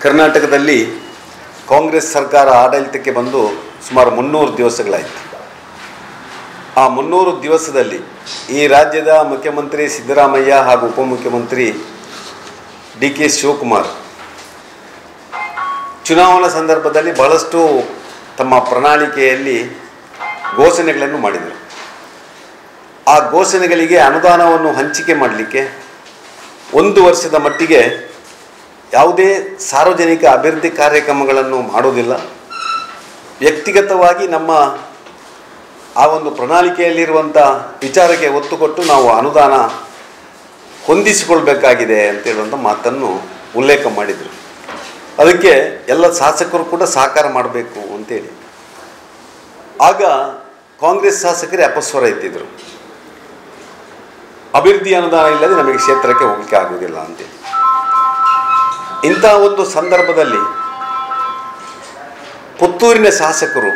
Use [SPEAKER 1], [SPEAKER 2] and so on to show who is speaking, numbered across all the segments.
[SPEAKER 1] ಕರ್ನಾಟಕದಲ್ಲಿ ಕಾಂಗ್ರೆಸ್ ಸರ್ಕಾರ ಆಡಳಿತಕ್ಕೆ ಬಂದು ಸುಮಾರು 300 ದಿವಸಗಳಾಯಿತು. ಆ 300 ದಿವಸದಲ್ಲಿ ಈ ರಾಜ್ಯದ ಮುಖ್ಯಮಂತ್ರಿ ಸಿದ್ದರಾಮಯ್ಯ ಹಾಗೂ ಉಪಮುಖ್ಯಮಂತ್ರಿ ಡಿ ಕೆ ಶಿವಕುಮಾರ್ ಚುನಾವಣಾ ಸಂದರ್ಭದಲ್ಲಿ ಬಹಳಷ್ಟು ತಮ್ಮ ಪ್ರಣಾಳಿಕೆಯಲ್ಲಿ ಘೋಷಣೆಗಳನ್ನು ಮಾಡಿದರು. ಆ ಘೋಷಣೆಗಳಿಗೆ ಅನುದಾನವನ್ನು ಹಂಚಿಕೆ ಮಾಡಲಿಕ್ಕೆ 1 ವರ್ಷದ ಮಟ್ಟಿಗೆ ಯಾವುದೇ ಸಾರ್ವಜನಿಕ ಅಭಿವೃದ್ಧಿ ಕಾರ್ಯಕ್ರಮಗಳನ್ನು ಮಾಡೋದಿಲ್ಲ. ವ್ಯಕ್ತಿಗತವಾಗಿ ನಮ್ಮ ಆ ಒಂದು ಪ್ರಣಾಳಿಕೆಯಲ್ಲಿರುವಂಥ ವಿಚಾರಕ್ಕೆ ಒತ್ತು ಕೊಟ್ಟು ನಾವು ಅನುದಾನ ಹೊಂದಿಸಿಕೊಳ್ಬೇಕಾಗಿದೆ ಅಂತೇಳುವಂಥ ಮಾತನ್ನು ಉಲ್ಲೇಖ ಮಾಡಿದರು. ಅದಕ್ಕೆ ಎಲ್ಲ ಶಾಸಕರು ಕೂಡ ಸಹಕಾರ ಮಾಡಬೇಕು ಅಂತೇಳಿ. ಆಗ ಕಾಂಗ್ರೆಸ್ ಶಾಸಕರೇ ಅಪಸ್ವರ ಎತ್ತಿದ್ರು, ಅಭಿವೃದ್ಧಿ ಅನುದಾನ ಇಲ್ಲದೆ ನಮಗೆ ಕ್ಷೇತ್ರಕ್ಕೆ ಹೋಗಲಿಕ್ಕೆ ಆಗುವುದಿಲ್ಲ ಅಂತೇಳಿ. ಇಂಥ ಒಂದು ಸಂದರ್ಭದಲ್ಲಿ ಪುತ್ತೂರಿನ ಶಾಸಕರು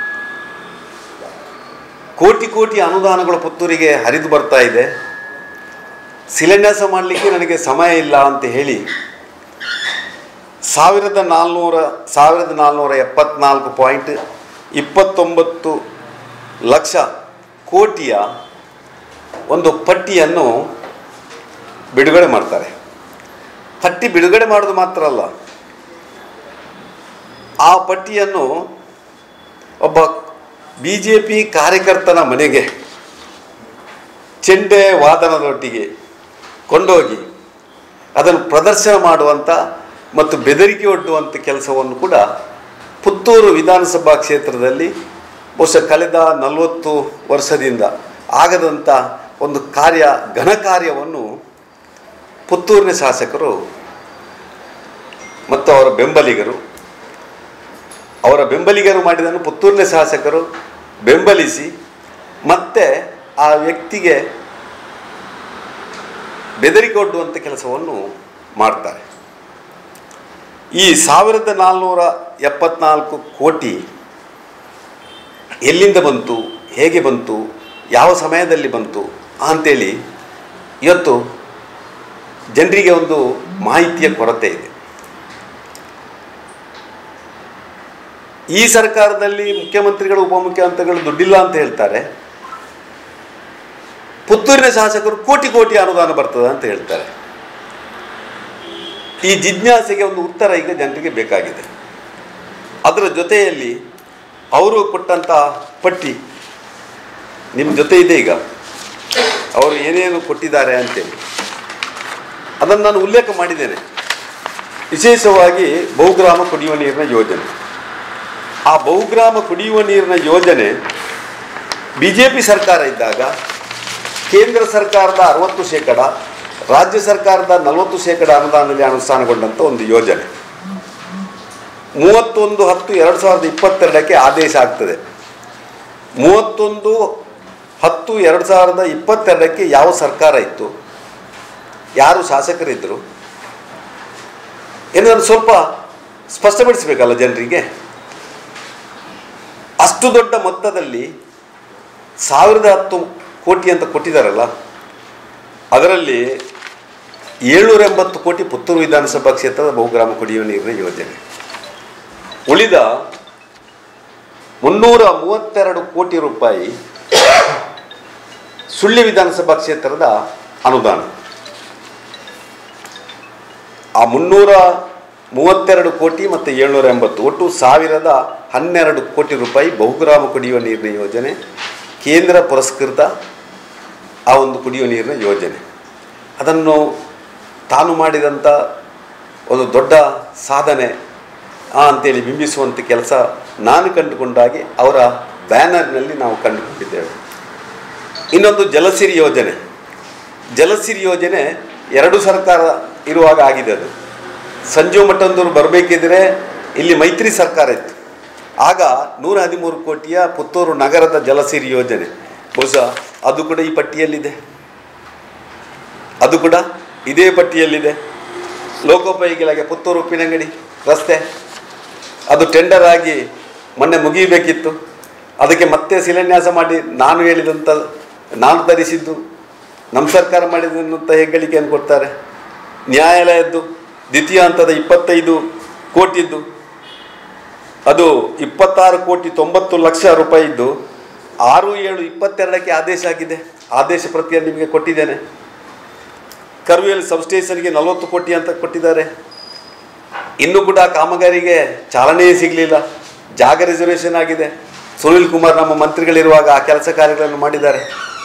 [SPEAKER 1] ಕೋಟಿ ಕೋಟಿ ಅನುದಾನಗಳು ಪುತ್ತೂರಿಗೆ ಹರಿದು ಬರ್ತಾ ಇದೆ, ಶಿಲಾನ್ಯಾಸ ಮಾಡಲಿಕ್ಕೆ ನನಗೆ ಸಮಯ ಇಲ್ಲ ಅಂತ ಹೇಳಿ 1474.29 ಲಕ್ಷ ಕೋಟಿಯ ಒಂದು ಪಟ್ಟಿಯನ್ನು ಬಿಡುಗಡೆ ಮಾಡ್ತಾರೆ. ಪಟ್ಟಿ ಬಿಡುಗಡೆ ಮಾಡೋದು ಮಾತ್ರ ಅಲ್ಲ, ಆ ಪಟ್ಟಿಯನ್ನು ಒಬ್ಬ BJP ಕಾರ್ಯಕರ್ತನ ಮನೆಗೆ ಚೆಂಡೆ ವಾದನದೊಟ್ಟಿಗೆ ಕೊಂಡೋಗಿ ಅದನ್ನು ಪ್ರದರ್ಶನ ಮಾಡುವಂಥ ಮತ್ತು ಬೆದರಿಕೆ ಒಡ್ಡುವಂಥ ಕೆಲಸವನ್ನು ಕೂಡ ಪುತ್ತೂರು ವಿಧಾನಸಭಾ ಕ್ಷೇತ್ರದಲ್ಲಿ ಬಹುಶಃ ಕಳೆದ 40 ವರ್ಷದಿಂದ ಆಗದಂಥ ಒಂದು ಘನ ಕಾರ್ಯವನ್ನು ಪುತ್ತೂರಿನ ಶಾಸಕರು ಮತ್ತು ಅವರ ಬೆಂಬಲಿಗರು ಮಾಡಿದ್ದನ್ನು ಪುತ್ತೂರಿನ ಶಾಸಕರು ಬೆಂಬಲಿಸಿ ಮತ್ತೆ ಆ ವ್ಯಕ್ತಿಗೆ ಬೆದರಿಕೆ ಒಡ್ಡುವಂಥ ಕೆಲಸವನ್ನು ಮಾಡ್ತಾರೆ. ಈ 1474 ಕೋಟಿ ಎಲ್ಲಿಂದ ಬಂತು, ಹೇಗೆ ಬಂತು, ಯಾವ ಸಮಯದಲ್ಲಿ ಬಂತು ಅಂಥೇಳಿ ಇವತ್ತು ಜನರಿಗೆ ಒಂದು ಮಾಹಿತಿಯ ಕೊರತೆ ಇದೆ. ಈ ಸರ್ಕಾರದಲ್ಲಿ ಮುಖ್ಯಮಂತ್ರಿಗಳು ಉಪಮುಖ್ಯಮಂತ್ರಿಗಳು ದುಡ್ಡಿಲ್ಲ ಅಂತ ಹೇಳ್ತಾರೆ, ಪುತ್ತೂರಿನ ಶಾಸಕರು ಕೋಟಿ ಕೋಟಿ ಅನುದಾನ ಬರ್ತದೆ ಅಂತ ಹೇಳ್ತಾರೆ. ಈ ಜಿಜ್ಞಾಸೆಗೆ ಒಂದು ಉತ್ತರ ಈಗ ಜನರಿಗೆ ಬೇಕಾಗಿದೆ. ಅದರ ಜೊತೆಯಲ್ಲಿ ಅವರು ಕೊಟ್ಟಂಥ ಪಟ್ಟಿ ನಿಮ್ಮ ಜೊತೆ ಇದೆ. ಈಗ ಅವರು ಏನೇನು ಕೊಟ್ಟಿದ್ದಾರೆ ಅಂತೇಳಿ ಅದನ್ನು ನಾನು ಉಲ್ಲೇಖ ಮಾಡಿದ್ದೇನೆ. ವಿಶೇಷವಾಗಿ ಬಹುಗ್ರಾಮ ಕುಡಿಯುವ ನೀರಿನ ಯೋಜನೆ. ಆ ಬಹುಗ್ರಾಮ ಕುಡಿಯುವ ನೀರಿನ ಯೋಜನೆ BJP ಸರ್ಕಾರ ಇದ್ದಾಗ ಕೇಂದ್ರ ಸರ್ಕಾರದ 60%, ರಾಜ್ಯ ಸರ್ಕಾರದ 40% ಅನುದಾನದಲ್ಲಿ ಅನುಷ್ಠಾನಗೊಂಡಂಥ ಒಂದು ಯೋಜನೆ. 31/10/2022 ಆದೇಶ ಆಗ್ತದೆ. 31/10/2022 ಯಾವ ಸರ್ಕಾರ ಇತ್ತು, ಯಾರು ಶಾಸಕರಿದ್ದರು ಏನನ್ನು ಸ್ವಲ್ಪ ಸ್ಪಷ್ಟಪಡಿಸಬೇಕಲ್ಲ ಜನರಿಗೆ. ಅಷ್ಟು ದೊಡ್ಡ ಮೊತ್ತದಲ್ಲಿ 1010 ಕೋಟಿ ಅಂತ ಕೊಟ್ಟಿದ್ದಾರಲ್ಲ, ಅದರಲ್ಲಿ 780 ಕೋಟಿ ಪುತ್ತೂರು ವಿಧಾನಸಭಾ ಕ್ಷೇತ್ರದ ಬಹುಗ್ರಾಮ ಕುಡಿಯುವ ನೀರಿನ ಯೋಜನೆ. ಉಳಿದ 332 ಕೋಟಿ ರೂಪಾಯಿ ಸುಳ್ಯ ವಿಧಾನಸಭಾ ಕ್ಷೇತ್ರದ ಅನುದಾನ. ಆ 332 ಕೋಟಿ ಮತ್ತು 780 ಒಟ್ಟು 1012 ಕೋಟಿ ರೂಪಾಯಿ ಬಹುಗ್ರಾಮ ಕುಡಿಯುವ ನೀರಿನ ಯೋಜನೆ, ಕೇಂದ್ರ ಪುರಸ್ಕೃತ ಆ ಒಂದು ಕುಡಿಯುವ ನೀರಿನ ಯೋಜನೆ. ಅದನ್ನು ತಾನು ಮಾಡಿದಂಥ ಒಂದು ದೊಡ್ಡ ಸಾಧನೆ ಅಂತೇಳಿ ಬಿಂಬಿಸುವಂಥ ಕೆಲಸ ನಾನು ಕಂಡುಕೊಂಡಾಗಿ ಅವರ ಬ್ಯಾನರ್ನಲ್ಲಿ ನಾವು ಕಂಡುಕೊಂಡಿದ್ದೇವೆ. ಇನ್ನೊಂದು ಜಲಸಿರಿ ಯೋಜನೆ. ಜಲಸಿರಿ ಯೋಜನೆ 2 ಸರ್ಕಾರ ಇರುವಾಗ ಆಗಿದೆ. ಅದು ಸಂಜೀವ್ ಮಠಂದೂರು ಬರಬೇಕಿದ್ರೆ ಇಲ್ಲಿ ಮೈತ್ರಿ ಸರ್ಕಾರ ಇತ್ತು. ಆಗ 113 ಕೋಟಿಯ ಪುತ್ತೂರು ನಗರದ ಜಲಸಿರಿ ಯೋಜನೆ. ಬಹುಶಃ ಅದು ಕೂಡ ಈ ಪಟ್ಟಿಯಲ್ಲಿದೆ, ಅದು ಕೂಡ ಇದೇ ಪಟ್ಟಿಯಲ್ಲಿದೆ. ಲೋಕೋಪಯೋಗಿ ಇಲಾಖೆ ಪುತ್ತೂರು ಉಪ್ಪಿನಂಗಡಿ ರಸ್ತೆ ಅದು ಟೆಂಡರ್ ಆಗಿ ಮೊನ್ನೆ ಮುಗಿಯಬೇಕಿತ್ತು. ಅದಕ್ಕೆ ಮತ್ತೆ ಶಿಲಾನ್ಯಾಸ ಮಾಡಿ ನಾನು ಧರಿಸಿದ್ದು ನಮ್ಮ ಸರ್ಕಾರ ಮಾಡಿದಂಥ ಹೆಗ್ಗಳಿಕೆಯನ್ನು ಕೊಡ್ತಾರೆ. ನ್ಯಾಯಾಲಯದ್ದು ದ್ವಿತೀಯ ಹಂತದ 25 ಕೋಟಿದ್ದು, ಅದು 26,90,00,000 ರೂಪಾಯಿ ಇದ್ದು 6/7/22 ಆದೇಶ ಆಗಿದೆ. ಆದೇಶ ಪ್ರತಿಯನ್ನು ನಿಮಗೆ ಕೊಟ್ಟಿದ್ದೇನೆ. ಕರ್ವೇಲ್ ಸಬ್ಸ್ಟೇಷನ್ಗೆ 40 ಕೋಟಿ ಅಂತ ಕೊಟ್ಟಿದ್ದಾರೆ. ಇನ್ನೂ ಕೂಡ ಕಾಮಗಾರಿಗೆ ಚಾಲನೆಯೇ ಸಿಗಲಿಲ್ಲ. ಜಾಗ ರಿಸರ್ವೇಷನ್ ಆಗಿದೆ. ಸುನಿಲ್ ಕುಮಾರ್ ನಮ್ಮ ಮಂತ್ರಿಗಳಿರುವಾಗ ಆ ಕೆಲಸ ಕಾರ್ಯಗಳನ್ನು ಮಾಡಿದ್ದಾರೆ.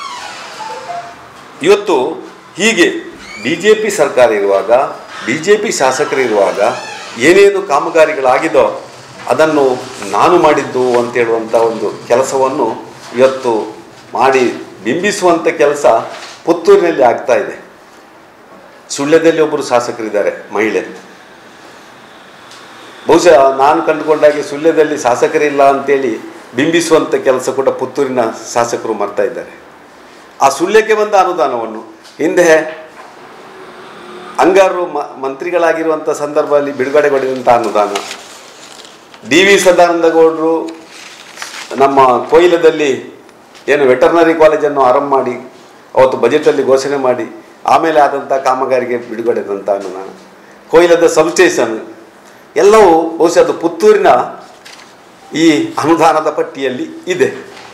[SPEAKER 1] ಇವತ್ತು ಹೀಗೆ BJP ಸರ್ಕಾರ ಇರುವಾಗ, BJP ಶಾಸಕರಿರುವಾಗ ಏನೇನು ಕಾಮಗಾರಿಗಳಾಗಿದೋ ಅದನ್ನು ನಾನು ಮಾಡಿದ್ದು ಅಂತ ಹೇಳುವಂಥ ಒಂದು ಕೆಲಸವನ್ನು ಇವತ್ತು ಮಾಡಿ ಬಿಂಬಿಸುವಂಥ ಕೆಲಸ ಪುತ್ತೂರಿನಲ್ಲಿ ಆಗ್ತಾ ಇದೆ. ಸುಳ್ಯದಲ್ಲಿ ಒಬ್ಬರು ಶಾಸಕರಿದ್ದಾರೆ, ಮಹಿಳೆ. ಬಹುಶಃ ನಾನು ಕಂಡುಕೊಂಡಾಗೆ ಸುಳ್ಯದಲ್ಲಿ ಶಾಸಕರಿಲ್ಲ ಅಂತೇಳಿ ಬಿಂಬಿಸುವಂಥ ಕೆಲಸ ಕೂಡ ಪುತ್ತೂರಿನ ಶಾಸಕರು ಮಾಡ್ತಾ ಇದ್ದಾರೆ. ಆ ಸುಳ್ಯಕ್ಕೆ ಬಂದ ಅನುದಾನವನ್ನು ಹಿಂದೆ ಅಂಗಾರು ಮಂತ್ರಿಗಳಾಗಿರುವಂಥ ಸಂದರ್ಭದಲ್ಲಿ ಬಿಡುಗಡೆಗೊಂಡಿರುವಂಥ ಅನುದಾನ, DV ಸದಾನಂದ ಗೌಡರು ನಮ್ಮ ಕೊಯ್ಲದಲ್ಲಿ ಏನು ವೆಟರ್ನರಿ ಕಾಲೇಜನ್ನು ಆರಂಭ ಮಾಡಿ ಅವತ್ತು ಬಜೆಟಲ್ಲಿ ಘೋಷಣೆ ಮಾಡಿ ಆಮೇಲೆ ಆದಂಥ ಕಾಮಗಾರಿಗೆ ಬಿಡುಗಡೆದಂಥ ಅನುದಾನ, ಕೊಯ್ಲದ ಸಬ್ಸ್ಟೇಷನ್ ಎಲ್ಲವೂ ಬಹುಶಃ ಅದು ಪುತ್ತೂರಿನ ಈ ಅನುದಾನದ ಪಟ್ಟಿಯಲ್ಲಿ ಇದೆ.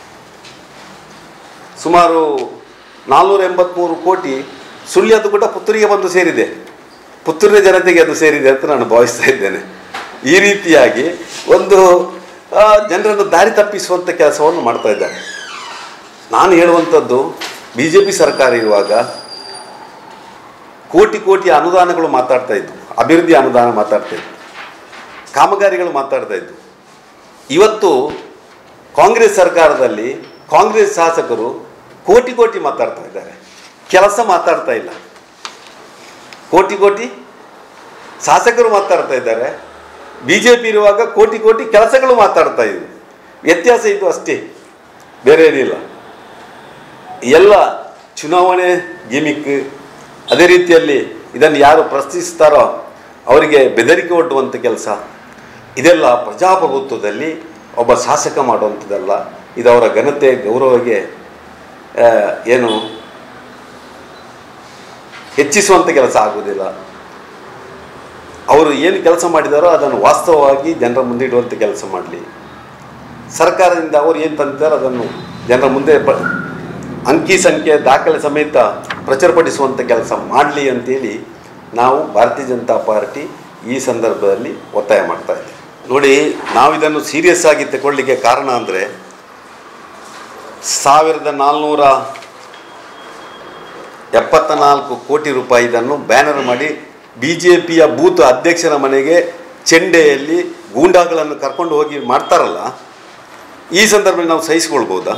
[SPEAKER 1] ಸುಮಾರು 483 ಕೋಟಿ ಸುಳ್ಯದು ಕೂಡ ಪುತ್ತೂರಿಗೆ ಬಂದು ಸೇರಿದೆ. ಪುತ್ತೂರಿನ ಜನತೆಗೆ ಅದು ಸೇರಿದೆ ಅಂತ ನಾನು ಭಾವಿಸ್ತಾ ಇದ್ದೇನೆ. ಈ ರೀತಿಯಾಗಿ ಒಂದು ಜನರನ್ನು ದಾರಿ ತಪ್ಪಿಸುವಂಥ ಕೆಲಸವನ್ನು ಮಾಡ್ತಾ ಇದ್ದಾರೆ. ನಾನು ಹೇಳುವಂಥದ್ದು, BJP ಸರ್ಕಾರ ಇರುವಾಗ ಕೋಟಿ ಅನುದಾನಗಳು ಮಾತಾಡ್ತಾ ಇದ್ದು, ಅಭಿವೃದ್ಧಿ ಅನುದಾನ ಮಾತಾಡ್ತಾ ಇದ್ದು, ಕಾಮಗಾರಿಗಳು ಮಾತಾಡ್ತಾ ಇದ್ದು. ಇವತ್ತು ಕಾಂಗ್ರೆಸ್ ಸರ್ಕಾರದಲ್ಲಿ ಕಾಂಗ್ರೆಸ್ ಶಾಸಕರು ಕೋಟಿ ಮಾತಾಡ್ತಾ ಇದ್ದಾರೆ, ಕೆಲಸ ಮಾತಾಡ್ತಾ ಇಲ್ಲ. ಕೋಟಿ ಶಾಸಕರು ಮಾತಾಡ್ತಾ ಇದ್ದಾರೆ, BJP ಇರುವಾಗ ಕೋಟಿ ಕೆಲಸಗಳು ಮಾತಾಡ್ತಾ ಇದ್ದರು. ವ್ಯತ್ಯಾಸ ಇದು ಅಷ್ಟೇ, ಬೇರೆ ಏನಿಲ್ಲ. ಎಲ್ಲ ಚುನಾವಣೆ ಗಿಮಿಕ್. ಅದೇ ರೀತಿಯಲ್ಲಿ ಇದನ್ನು ಯಾರು ಪ್ರಶ್ನಿಸ್ತಾರೋ ಅವರಿಗೆ ಬೆದರಿಕೆ ಒಡ್ಡುವಂಥ ಕೆಲಸ. ಇದೆಲ್ಲ ಪ್ರಜಾಪ್ರಭುತ್ವದಲ್ಲಿ ಒಬ್ಬ ಶಾಸಕ ಮಾಡುವಂಥದ್ದಲ್ಲ. ಇದು ಅವರ ಘನತೆ ಗೌರವಕ್ಕೆ ಏನು ಹೆಚ್ಚಿಸುವಂಥ ಕೆಲಸ ಆಗುವುದಿಲ್ಲ. ಅವರು ಏನು ಕೆಲಸ ಮಾಡಿದಾರೋ ಅದನ್ನು ವಾಸ್ತವವಾಗಿ ಜನರ ಮುಂದೆ ಇಡುವಂಥ ಕೆಲಸ ಮಾಡಲಿ. ಸರ್ಕಾರದಿಂದ ಅವರು ಏನು ತಂದಿದ್ದಾರೋ ಅದನ್ನು ಜನರ ಮುಂದೆ ಅಂಕಿ ಸಂಖ್ಯೆ ದಾಖಲೆ ಸಮೇತ ಪ್ರಚುರಪಡಿಸುವಂಥ ಕೆಲಸ ಮಾಡಲಿ ಅಂತೇಳಿ ನಾವು ಭಾರತೀಯ ಜನತಾ ಪಾರ್ಟಿ ಈ ಸಂದರ್ಭದಲ್ಲಿ ಒತ್ತಾಯ ಮಾಡ್ತಾ ಇದ್ದೇವೆ. ನೋಡಿ, ನಾವು ಇದನ್ನು ಸೀರಿಯಸ್ ಆಗಿ ತಗೊಳ್ಳಿಕ್ಕೆ ಕಾರಣ ಅಂದರೆ 1474 ಕೋಟಿ ರೂಪಾಯಿ ಇದನ್ನು ಬ್ಯಾನರ್ ಮಾಡಿ BJPಯ ಬೂತ್ ಅಧ್ಯಕ್ಷರ ಮನೆಗೆ ಚೆಂಡೆಯಲ್ಲಿ ಗೂಂಡಾಗಳನ್ನು ಕರ್ಕೊಂಡು ಹೋಗಿ ಮಾಡ್ತಾರಲ್ಲ, ಈ ಸಂದರ್ಭದಲ್ಲಿ ನಾವು ಸಹಿಸಿಕೊಳ್ಬೋದಾ?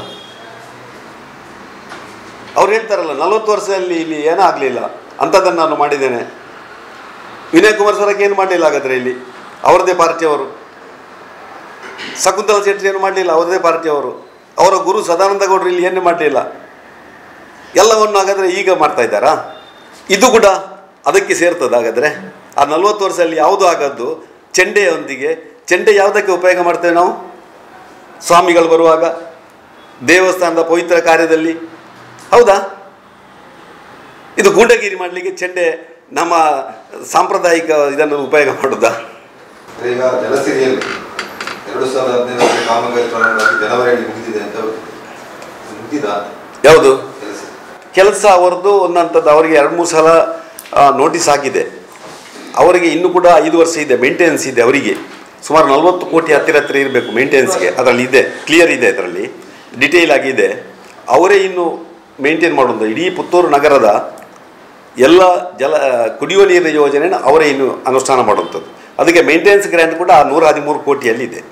[SPEAKER 1] ಅವ್ರು ಹೇಳ್ತಾರಲ್ಲ 40 ವರ್ಷದಲ್ಲಿ ಇಲ್ಲಿ ಏನೂ ಆಗಲಿಲ್ಲ, ಅಂಥದ್ದನ್ನು ನಾನು ಮಾಡಿದ್ದೇನೆ. ವಿನಯ್ ಕುಮಾರ್ ಸರಕ್ಕೆ ಏನು ಮಾಡಲಿಲ್ಲ ಹಾಗಾದರೆ ಇಲ್ಲಿ, ಅವರದೇ ಪಾರ್ಟಿಯವರು. ಶಕುಂತಲಾ ಶೆಟ್ಟಿ ಏನು ಮಾಡಲಿಲ್ಲ, ಅವರದೇ ಪಾರ್ಟಿಯವರು. ಅವರ ಗುರು ಸದಾನಂದ ಗೌಡರು ಇಲ್ಲಿ ಏನು ಮಾಡಲಿಲ್ಲ. ಎಲ್ಲವನ್ನು ಹಾಗಾದರೆ ಈಗ ಮಾಡ್ತಾ ಇದ್ದಾರಾ? ಇದು ಕೂಡ ಅದಕ್ಕೆ ಸೇರ್ತದೆ. ಹಾಗಾದರೆ ಆ 40 ವರ್ಷದಲ್ಲಿ ಯಾವುದು ಆಗದ್ದು ಚೆಂಡೆಯೊಂದಿಗೆ. ಚೆಂಡೆ ಯಾವುದಕ್ಕೆ ಉಪಯೋಗ ಮಾಡ್ತೇವೆ ನಾವು? ಸ್ವಾಮಿಗಳು ಬರುವಾಗ, ದೇವಸ್ಥಾನದ ಪವಿತ್ರ ಕಾರ್ಯದಲ್ಲಿ, ಹೌದಾ? ಇದು ಗೂಂಡಗಿರಿ ಮಾಡಲಿಕ್ಕೆ ಚೆಂಡೆ ನಮ್ಮ ಸಾಂಪ್ರದಾಯಿಕ ಇದನ್ನು ಉಪಯೋಗ ಮಾಡೋದಾ?
[SPEAKER 2] ಈಗ ಜಲಸಿರಿಯಲ್ಲಿ 2015 ಕಾಮಗಾರಿ ಪ್ರಾರಂಭವಾಗಿ ಜನವರಿಯಲ್ಲಿ ಮುಗಿದಿದೆ ಅಂತ ಮುಗಿದ
[SPEAKER 1] ಯಾವುದು ಕೆಲಸ ಅವರದ್ದು ಒಂದಂಥದ್ದು. ಅವರಿಗೆ 2-3 ಸಲ ನೋಟಿಸ್ ಆಗಿದೆ. ಅವರಿಗೆ ಇನ್ನೂ ಕೂಡ 5 ವರ್ಷ ಇದೆ, ಮೇಂಟೆನೆನ್ಸ್ ಇದೆ. ಅವರಿಗೆ ಸುಮಾರು 40 ಕೋಟಿ ಹತ್ತಿರ ಇರಬೇಕು ಮೇಂಟೆನೆನ್ಸ್ಗೆ. ಅದರಲ್ಲಿ ಇದೆ, ಕ್ಲಿಯರ್ ಇದೆ, ಅದರಲ್ಲಿ ಡಿಟೇಲ್ ಆಗಿದೆ. ಅವರೇ ಇನ್ನು ಮೇಂಟೈನ್ ಮಾಡೋದು. ಇಡೀ ಪುತ್ತೂರು ನಗರದ ಎಲ್ಲ ಕುಡಿಯುವ ನೀರಿನ ಯೋಜನೆಯನ್ನು ಅವರೇ ಇನ್ನು ಅನುಷ್ಠಾನ ಮಾಡುವಂಥದ್ದು. ಅದಕ್ಕೆ ಮೇಂಟೆನೆನ್ಸ್ ಗ್ರ್ಯಾಂಟ್ ಕೂಡ 113 ಕೋಟಿಯಲ್ಲಿದೆ.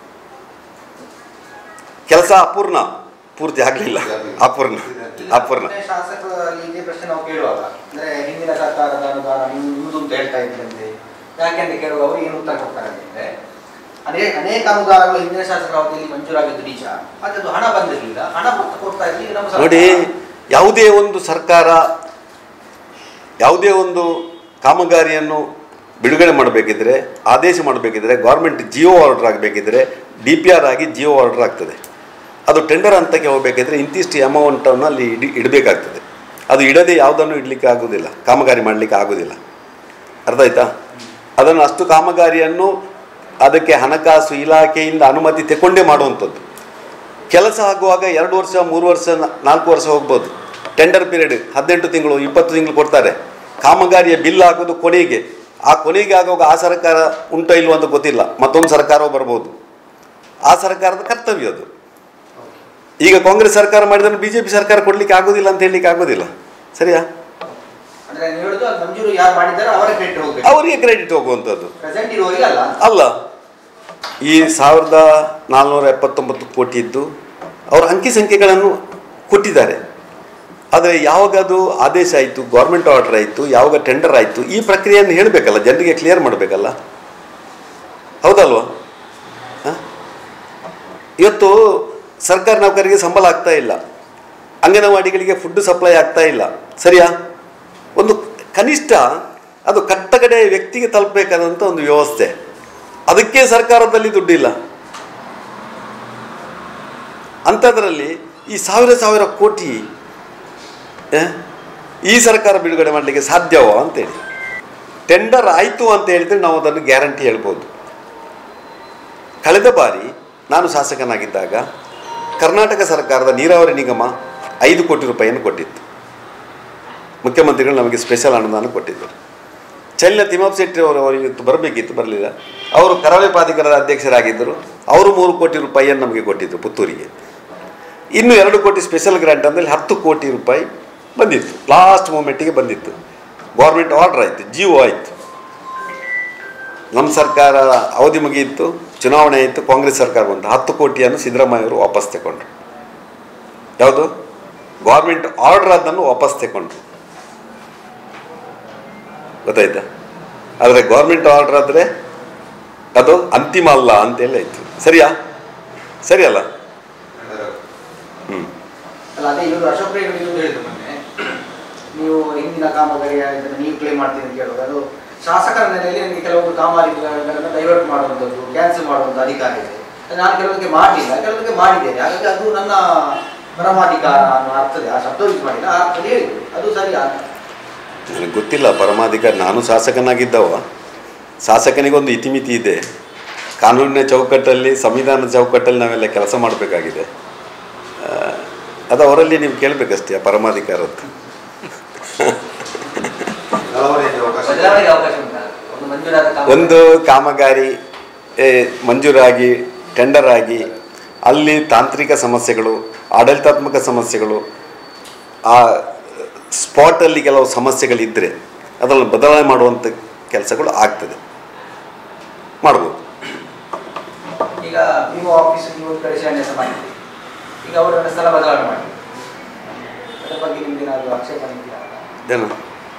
[SPEAKER 1] ಕೆಲಸ ಅಪೂರ್ಣ, ಪೂರ್ತಿ ಆಗಲಿಲ್ಲ, ಅಪೂರ್ಣ.
[SPEAKER 3] ಶಾಸಕರಲ್ಲಿ ಇದೇ ಪ್ರಶ್ನೆ ನಾವು ಕೇಳುವಾಗ, ಅಂದರೆ ಹಿಂದಿನ ಸರ್ಕಾರದ ಅನುದಾನ ನಿಮ್ಮದು ಅಂತ ಹೇಳ್ತಾ ಇದ್ದಂತೆ, ಯಾಕೆಂತ ಕೇಳುವಾಗ ಅವರು ಏನು ಉತ್ತರ ಕೊಡ್ತಾರೆ ಅಂದರೆ, ಅನೇಕ ಅನುದಾನಗಳು ಹಿಂದಿನ ಶಾಸಕರ ಅವಧಿಯಲ್ಲಿ ಮಂಜೂರಾಗಿದ್ದು ನಿಜ, ಆದರೆ ಅದು ಹಣ ಬಂದಿರಲಿಲ್ಲ, ಹಣ ಕೊಡ್ತಾ ಇರಲಿ ನಮ್ಮ
[SPEAKER 1] ನೋಡಿ. ಯಾವುದೇ ಒಂದು ಸರ್ಕಾರ ಯಾವುದೇ ಒಂದು ಕಾಮಗಾರಿಯನ್ನು ಬಿಡುಗಡೆ ಮಾಡಬೇಕಿದ್ರೆ, ಆದೇಶ ಮಾಡಬೇಕಿದ್ರೆ, ಗೌರ್ಮೆಂಟ್ ಜಿಯೋ ಆರ್ಡರ್ ಆಗಬೇಕಿದ್ರೆ DPR ಆಗಿ ಜಿಯೋ ಆರ್ಡರ್ ಆಗ್ತದೆ. ಅದು ಟೆಂಡರ್ ಹಂತಕ್ಕೆ ಹೋಗಬೇಕಿದ್ರೆ ಇಂತಿಷ್ಟು ಅಮೌಂಟನ್ನು ಅಲ್ಲಿ ಇಡಬೇಕಾಗ್ತದೆ. ಅದು ಇಡದೆ ಯಾವುದನ್ನು ಇಡಲಿಕ್ಕೆ ಆಗೋದಿಲ್ಲ, ಕಾಮಗಾರಿ ಮಾಡಲಿಕ್ಕೆ ಆಗೋದಿಲ್ಲ. ಅರ್ಥ ಆಯ್ತಾ? ಅದನ್ನು ಅಷ್ಟು ಕಾಮಗಾರಿಯನ್ನು ಅದಕ್ಕೆ ಹಣಕಾಸು ಇಲಾಖೆಯಿಂದ ಅನುಮತಿ ತಗೊಂಡೇ ಮಾಡುವಂಥದ್ದು. ಕೆಲಸ ಆಗುವಾಗ 2 ವರ್ಷ 3 ವರ್ಷ 4 ವರ್ಷ ಹೋಗ್ಬೋದು. ಟೆಂಡರ್ ಪೀರಿಯಡ್ 18 ತಿಂಗಳು 20 ತಿಂಗಳು ಕೊಡ್ತಾರೆ. ಕಾಮಗಾರಿಯ ಬಿಲ್ ಆಗೋದು ಕೊನೆಗೆ. ಆ ಕೊನೆಗೆ ಆಗುವಾಗ ಆ ಸರ್ಕಾರ ಉಂಟೋ ಇಲ್ವೋ ಅಂತ ಗೊತ್ತಿಲ್ಲ, ಮತ್ತೊಂದು ಸರ್ಕಾರವೂ ಬರ್ಬೋದು. ಆ ಸರ್ಕಾರದ ಕರ್ತವ್ಯ ಅದು. ಈಗ ಕಾಂಗ್ರೆಸ್ ಸರ್ಕಾರ ಮಾಡಿದ್ರೆ BJP ಸರ್ಕಾರ ಕೊಡಲಿಕ್ಕೆ ಆಗೋದಿಲ್ಲ ಅಂತ ಹೇಳಲಿಕ್ಕೆ ಆಗೋದಿಲ್ಲ. ಸರಿಯಾ? ಅವರಿಗೆ ಕ್ರೆಡಿಟ್ ಹೋಗುವಂಥದ್ದು ಅಲ್ಲ. ಈ 1479 ಕೋಟಿ ಇದ್ದು ಅವರು ಅಂಕಿ ಸಂಖ್ಯೆಗಳನ್ನು ಕೊಟ್ಟಿದ್ದಾರೆ. ಆದರೆ ಯಾವಾಗ ಅದು ಆದೇಶ ಆಯಿತು, ಗೌರ್ಮೆಂಟ್ ಆರ್ಡರ್ ಆಯಿತು, ಯಾವಾಗ ಟೆಂಡರ್ ಆಯಿತು, ಈ ಪ್ರಕ್ರಿಯೆಯನ್ನು ಹೇಳಬೇಕಲ್ಲ, ಜನರಿಗೆ ಕ್ಲಿಯರ್ ಮಾಡಬೇಕಲ್ಲ. ಹೌದಲ್ವಾ? ಇವತ್ತು ಸರ್ಕಾರಿ ನೌಕರರಿಗೆ ಸಂಬಳ ಆಗ್ತಾ ಇಲ್ಲ, ಅಂಗನವಾಡಿಗಳಿಗೆ ಫುಡ್ ಸಪ್ಲೈ ಆಗ್ತಾ ಇಲ್ಲ. ಸರಿಯಾ? ಒಂದು ಕನಿಷ್ಠ ಅದು ಕಟ್ಟಕಡೆ ವ್ಯಕ್ತಿಗೆ ತಲುಪಬೇಕಾದಂಥ ಒಂದು ವ್ಯವಸ್ಥೆ. ಅದಕ್ಕೆ ಸರ್ಕಾರದಲ್ಲಿ ದುಡ್ಡಿಲ್ಲ. ಅಂಥದ್ರಲ್ಲಿ ಈ ಸಾವಿರ ಕೋಟಿ ಈ ಸರ್ಕಾರ ಬಿಡುಗಡೆ ಮಾಡಲಿಕ್ಕೆ ಸಾಧ್ಯವೋ ಅಂತೇಳಿ. ಟೆಂಡರ್ ಆಯಿತು ಅಂತ ಹೇಳಿದರೆ ನಾವು ಅದನ್ನು ಗ್ಯಾರಂಟಿ ಹೇಳ್ಬೋದು. ಕಳೆದ ಬಾರಿ ನಾನು ಶಾಸಕನಾಗಿದ್ದಾಗ ಕರ್ನಾಟಕ ಸರ್ಕಾರದ ನೀರಾವರಿ ನಿಗಮ 5 ಕೋಟಿ ರೂಪಾಯಿಯನ್ನು ಕೊಟ್ಟಿತ್ತು. ಮುಖ್ಯಮಂತ್ರಿಗಳು ನಮಗೆ ಸ್ಪೆಷಲ್ ಅನುದಾನ ಕೊಟ್ಟಿದ್ದರು. ಚೈಲ್ನ ತಿಮ್ಮಪ್ಪ ಶೆಟ್ಟಿ ಅವರಿಗೆ ಬರಬೇಕಿತ್ತು, ಬರಲಿಲ್ಲ. ಅವರು ಕರಾವಳಿ ಪ್ರಾಧಿಕಾರದ ಅಧ್ಯಕ್ಷರಾಗಿದ್ದರು. ಅವರು 3 ಕೋಟಿ ರೂಪಾಯಿಯನ್ನು ನಮಗೆ ಕೊಟ್ಟಿದ್ದರು ಪುತ್ತೂರಿಗೆ. ಇನ್ನು 2 ಕೋಟಿ ಸ್ಪೆಷಲ್ ಗ್ರಾಂಟ್ ಅಂದರೆ 10 ಕೋಟಿ ರೂಪಾಯಿ ಬಂದಿತ್ತು. ಲಾಸ್ಟ್ ಮೂಮೆಂಟಿಗೆ ಬಂದಿತ್ತು. ಗೌರ್ಮೆಂಟ್ ಆರ್ಡರ್ ಆಯಿತು, ಜಿಒ ಆಯಿತು. ನಮ್ಮ ಸರ್ಕಾರ ಅವಧಿ ಮುಗಿಯಿತು, ಚುನಾವಣೆ ಆಯಿತು, ಕಾಂಗ್ರೆಸ್ ಸರ್ಕಾರ ಬಂತು. 10 ಕೋಟಿಯನ್ನು ಸಿದ್ದರಾಮಯ್ಯವರು ವಾಪಸ್ ತಗೊಂಡ್ರು. ಯಾವುದು? ಗೌರ್ಮೆಂಟ್ ಆರ್ಡರ್ ಅದನ್ನು ವಾಪಸ್ ತಗೊಂಡ್ರು. ಗೊತ್ತಾಯ್ತಾ? ಆದರೆ ಗೌರ್ಮೆಂಟ್ ಆರ್ಡರ್ ಆದರೆ ಅದು ಅಂತಿಮ ಅಲ್ಲ ಅಂತೇಳಿ ಆಯಿತು. ಸರಿಯಾ? ಸರಿಯಲ್ಲ?
[SPEAKER 3] ಅಲ್ಲ, ಅದೇ ಇವರು ಅಶೋಕ್ ರೈ ಹೇಳಿದ್ರು ಮೊನ್ನೆ, ನೀವು ಹಿಂದಿನ ಕಾಮಗಾರಿಯ ಇದನ್ನು ನೀವು ಕ್ಲೇಮ್ ಮಾಡ್ತೀನಿ ಅಂತ ಹೇಳೋದು, ಅದು ಶಾಸಕರ ನೆಲೆಯಲ್ಲಿ ನನಗೆ ಕೆಲವೊಂದು ಕಾಮಗಾರಿಗಳನ್ನು ಡೈವರ್ಟ್ ಮಾಡುವಂಥದ್ದು, ಕ್ಯಾನ್ಸಲ್ ಮಾಡುವಂಥ ಅಧಿಕಾರ ಇದೆ. ನಾನು ಕೆಲವೊಂದಕ್ಕೆ ಮಾಡಲಿಲ್ಲ, ಕೆಲವೊಂದಕ್ಕೆ ಮಾಡಿದ್ದೇನೆ, ಹಾಗಾಗಿ ಅದು ನನ್ನ ಪರಮಾಧಿಕಾರ ಅನ್ನೋ ಅರ್ಥದೆ ಆ ಶಬ್ದ ಯೂಸ್ ಮಾಡಿಲ್ಲ, ಆ ಅರ್ಥದಲ್ಲಿ ಹೇಳಿದ್ರು. ಅದು ಸರಿ?
[SPEAKER 1] ನನಗೆ ಗೊತ್ತಿಲ್ಲ ಪರಮಾಧಿಕಾರ. ನಾನು ಶಾಸಕನಾಗಿದ್ದವ. ಶಾಸಕನಿಗೊಂದು ಇತಿಮಿತಿ ಇದೆ. ಕಾನೂನಿನ ಚೌಕಟ್ಟಲ್ಲಿ, ಸಂವಿಧಾನದ ಚೌಕಟ್ಟಲ್ಲಿ ನಾವೆಲ್ಲ ಕೆಲಸ ಮಾಡಬೇಕಾಗಿದೆ. ಅದು ಅವರಲ್ಲಿ ನೀವು ಕೇಳಬೇಕಷ್ಟೇ, ಆ ಪರಮಾಧಿಕಾರದ್ದು. ಒಂದು ಕಾಮಗಾರಿ ಮಂಜೂರಾಗಿ ಟೆಂಡರ್ ಆಗಿ ಅಲ್ಲಿ ತಾಂತ್ರಿಕ ಸಮಸ್ಯೆಗಳು, ಆಡಳಿತಾತ್ಮಕ ಸಮಸ್ಯೆಗಳು, ಆ ಸ್ಪಾಟಲ್ಲಿ ಕೆಲವು ಸಮಸ್ಯೆಗಳಿದ್ದರೆ ಅದನ್ನು ಬದಲಾವಣೆ ಮಾಡುವಂಥ ಕೆಲಸಗಳು ಆಗ್ತದೆ, ಮಾಡ್ಬೋದು.
[SPEAKER 3] ಈಗ ನೀವು ಆಫೀಸ್ ನೀವು ಕಡೆ ಶಾಣೆಸ ಮಾಡಿದ್ದೀರಿ, ಈಗ ಅವರನ್ನು ಸ್ಥಳ ಬದಲಾವಣೆ ಮಾಡಿ, ಅದರ ಬಗ್ಗೆ ನಿಮ್ಗೆ ಏನಾದರೂ ಆಕ್ಷೇಪಣೆ ಇದೆಯಾ?
[SPEAKER 1] ಏನು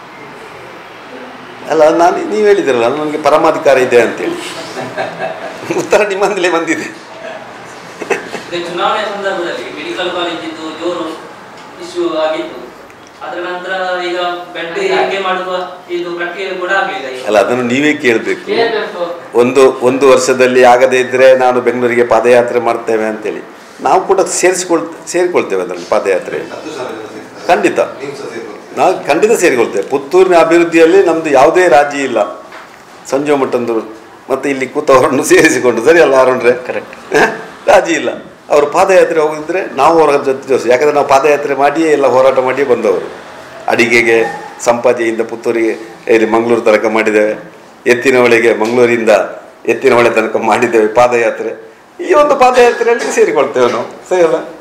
[SPEAKER 1] ಅಲ್ಲ, ನೀವು ಹೇಳಿದಿರಲ್ಲ ನನಗೆ ಪರಮಾಧಿಕಾರ ಇದೆ ಅಂತೇಳಿ. ಉತ್ತರ ನಿಮ್ಮಂದಲೇ ಬಂದಿದೆ.
[SPEAKER 4] ಚುನಾವಣೆ ಸಂದರ್ಭದಲ್ಲಿ ಮೆಡಿಕಲ್ ಕಾಲೇಜಿದ್ದು ಜೋರು ಇಶ್ಯೂ ಆಗಿತ್ತು. ಅದರ ನಂತರ ಈಗ ಬೆಡ್ ಹೇಗೆ ಮಾಡುವ ಇದು ಪ್ರಕ್ರಿಯೆ ಕೂಡ ಆಗಲಿಲ್ಲ.
[SPEAKER 1] ಅಲ್ಲ, ಅದನ್ನು ನೀವೇ ಕೇಳಬೇಕು. ಒಂದು ವರ್ಷದಲ್ಲಿ ಆಗದೇ ಇದ್ದರೆ ನಾನು ಬೆಂಗಳೂರಿಗೆ ಪಾದಯಾತ್ರೆ ಮಾಡ್ತೇವೆ ಅಂತೇಳಿ ನಾವು ಕೂಡ ಸೇರಿಕೊಳ್ತೇವೆ ಅದರಲ್ಲಿ ಪಾದಯಾತ್ರೆ. ಖಂಡಿತ ನಾವು ಖಂಡಿತ ಸೇರಿಕೊಳ್ತೇವೆ. ಪುತ್ತೂರಿನ ಅಭಿವೃದ್ಧಿಯಲ್ಲಿ ನಮ್ಮದು ಯಾವುದೇ ರಾಜಿ ಇಲ್ಲ. ಸಂಜೀವ ಮಠಂದರು ಮತ್ತು ಇಲ್ಲಿ ಕೂತವರನ್ನು ಸೇರಿಸಿಕೊಂಡು, ಸರಿ ಅಲ್ಲ ಅರುಣ್ರೆ? ಕರೆಕ್ಟ್, ರಾಜಿ ಇಲ್ಲ. ಅವರು ಪಾದಯಾತ್ರೆ ಹೋಗಿದ್ರೆ ನಾವು ಅವರ ಜೊತೆ, ಯಾಕಂದರೆ ನಾವು ಪಾದಯಾತ್ರೆ ಮಾಡಿಯೇ ಎಲ್ಲ ಹೋರಾಟ ಮಾಡಿಯೇ ಬಂದವರು. ಅಡಿಗೆಗೆ ಸಂಪಾಜೆಯಿಂದ ಪುತ್ತೂರಿಗೆ ಇಲ್ಲಿ ಮಂಗಳೂರು ತನಕ ಮಾಡಿದ್ದೇವೆ, ಎತ್ತಿನಹೊಳೆಗೆ ಮಂಗಳೂರಿಂದ ಎತ್ತಿನಹೊಳೆ ತನಕ ಮಾಡಿದ್ದೇವೆ ಪಾದಯಾತ್ರೆ. ಈ ಒಂದು ಪಾದಯಾತ್ರೆಯಲ್ಲಿ ಸೇರಿಕೊಳ್ತೇವೆ ನಾವು, ಸರಿ ಅಲ್ಲ?